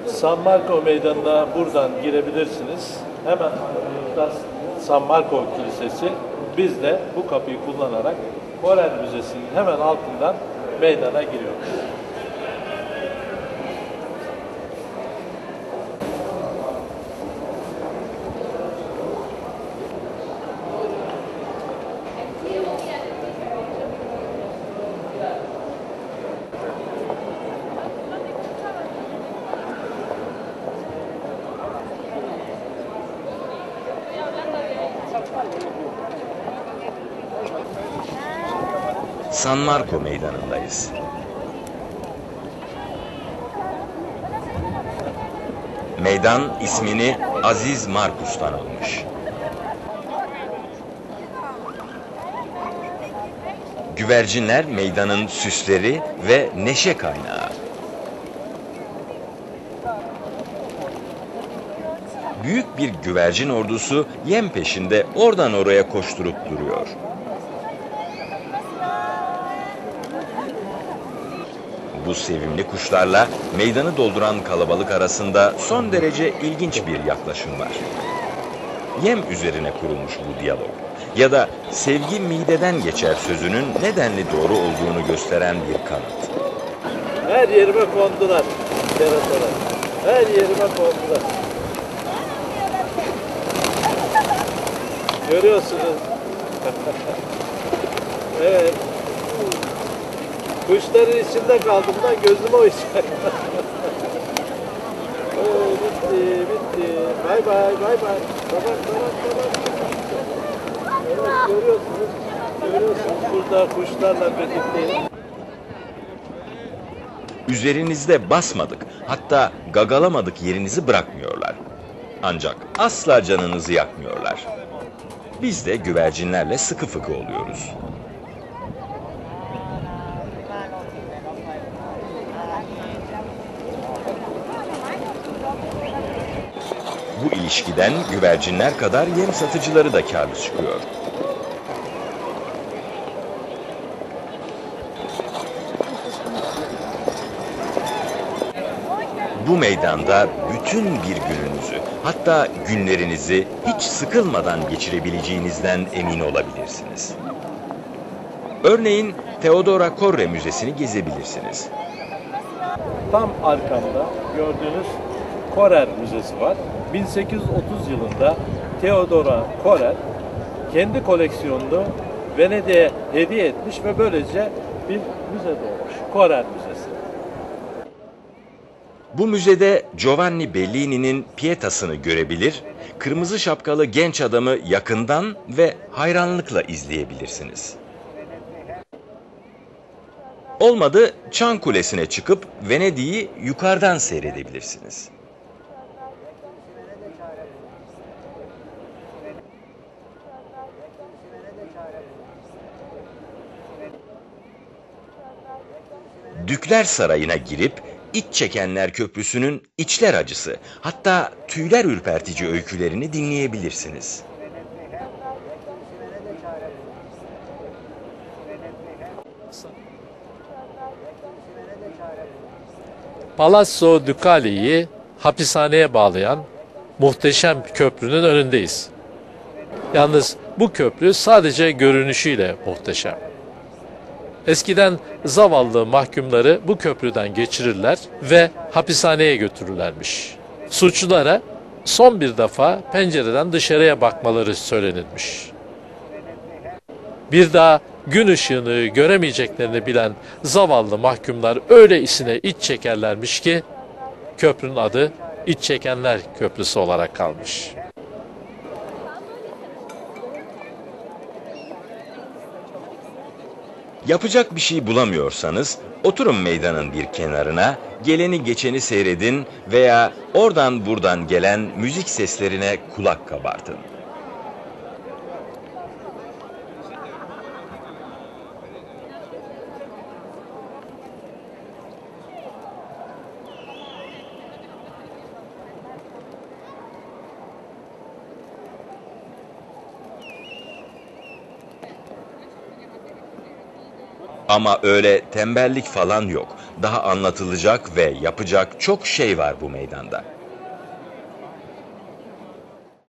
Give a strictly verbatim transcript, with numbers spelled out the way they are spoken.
San Marco Meydanı'na buradan girebilirsiniz. Hemen arkamızda San Marco Kilisesi. Biz de bu kapıyı kullanarak Korel Müzesi'nin hemen altından meydana giriyoruz. San Marco Meydanı'ndayız. Meydan ismini Aziz Markus'tan almış. Güvercinler meydanın süsleri ve neşe kaynağı. Büyük bir güvercin ordusu yem peşinde oradan oraya koşturup duruyor. Bu sevimli kuşlarla meydanı dolduran kalabalık arasında son derece ilginç bir yaklaşım var. Yem üzerine kurulmuş bu diyalog ya da sevgi mideden geçer sözünün nedenli doğru olduğunu gösteren bir kanıt. Her yerime kondular keratalar. Her yerime kondular. Görüyorsunuz. Evet. Kuşların içinde kaldım da gözüm o içer. Oo, bitti, bitti. Bay bay, bay bay. Tamam, tamam, tamam. Evet, görüyorsunuz. Görüyorsunuz burada kuşlarla birlikte. Üzerinizde basmadık, hatta gagalamadık yerinizi bırakmıyorlar. Ancak asla canınızı yakmıyorlar. Biz de güvercinlerle sıkı fıkı oluyoruz. Bu ilişkiden güvercinler kadar yem satıcıları da karlı çıkıyor. Bu meydanda bütün bir gününüzü, hatta günlerinizi hiç sıkılmadan geçirebileceğinizden emin olabilirsiniz. Örneğin Theodora Korre Müzesi'ni gezebilirsiniz. Tam arkamda gördüğünüz Korel Müzesi var. bin sekiz yüz otuz yılında Theodora Korel kendi koleksiyonunu Venedik'e hediye etmiş ve böylece bir müze doğmuş. Korel Müzesi. Bu müzede Giovanni Bellini'nin Pietas'ını görebilir, kırmızı şapkalı genç adamı yakından ve hayranlıkla izleyebilirsiniz. Olmadı Çan Kulesi'ne çıkıp Venedik'i yukarıdan seyredebilirsiniz. Dükler Sarayı'na girip İç Çekenler Köprüsü'nün içler acısı, hatta tüyler ürpertici öykülerini dinleyebilirsiniz. Palazzo Ducali'yi hapishaneye bağlayan muhteşem köprünün önündeyiz. Yalnız bu köprü sadece görünüşüyle muhteşem. Eskiden zavallı mahkumları bu köprüden geçirirler ve hapishaneye götürürlermiş. Suçlulara son bir defa pencereden dışarıya bakmaları söylenilmiş. Bir daha gün ışığını göremeyeceklerini bilen zavallı mahkumlar öylesine iç çekerlermiş ki köprünün adı İç Çekenler Köprüsü olarak kalmış. Yapacak bir şey bulamıyorsanız oturun meydanın bir kenarına, geleni geçeni seyredin veya oradan buradan gelen müzik seslerine kulak kabartın. Ama öyle tembellik falan yok. Daha anlatılacak ve yapacak çok şey var bu meydanda.